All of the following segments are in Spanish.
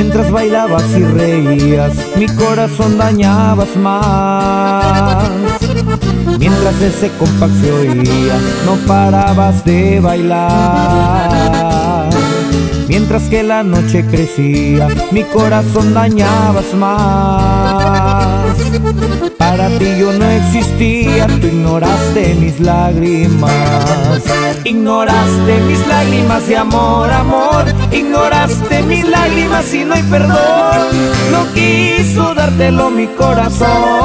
Mientras bailabas y reías, mi corazón dañabas más. Mientras ese compás se oía, no parabas de bailar. Mientras que la noche crecía, mi corazón dañabas más. Para ti yo no existía, tú ignoraste mis lágrimas. Ignoraste mis lágrimas de amor, amor. Ignoraste mis lágrimas y no hay perdón. No quiso dártelo mi corazón,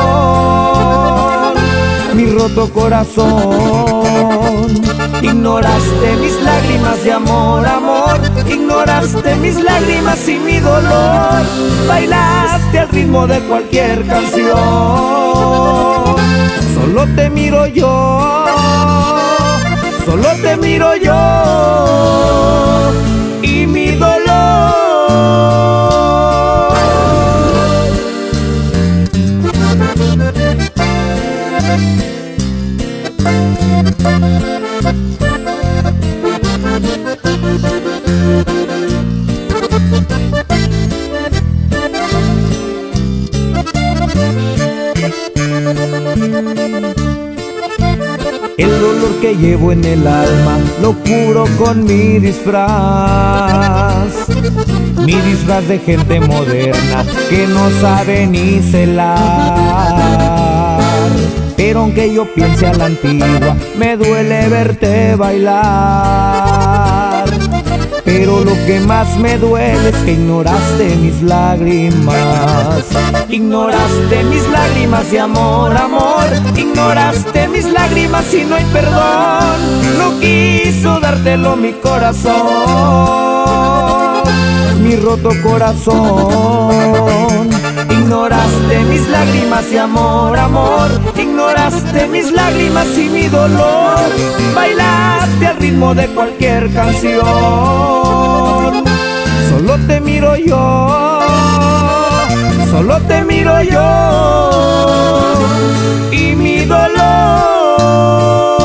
mi roto corazón. Ignoraste mis lágrimas de amor, amor. Ignoraste mis lágrimas y mi dolor. Bailaste al ritmo de cualquier canción. Solo te miro yo, solo te miro yo y mi dolor. El dolor que llevo en el alma lo curo con mi disfraz. Mi disfraz de gente moderna que no sabe ni celar. Pero aunque yo piense a la antigua, me duele verte bailar. Pero lo que más me duele es que ignoraste mis lágrimas. Ignoraste mis lágrimas de amor, amor. Ignoraste mis lágrimas y no hay perdón. No quiso dártelo mi corazón, mi roto corazón. Ignoraste mis lágrimas de amor, amor. Ignoraste mis lágrimas y mi dolor. Bailaste al ritmo de cualquier canción. Solo te miro yo, solo te miro yo y mi dolor.